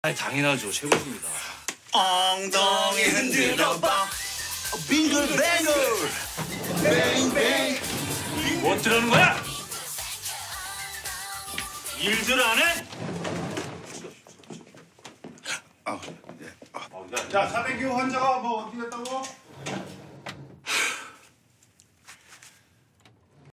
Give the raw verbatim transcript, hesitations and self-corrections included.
아니, 당연하죠. 최고입니다. 엉덩이 흔들어봐 빙글뱅글 뱅뱅. 뭐 어쩌라는 거야? 일들 안 해? 아, 네. 자, 사대교 환자가 뭐 어떻게 됐다고?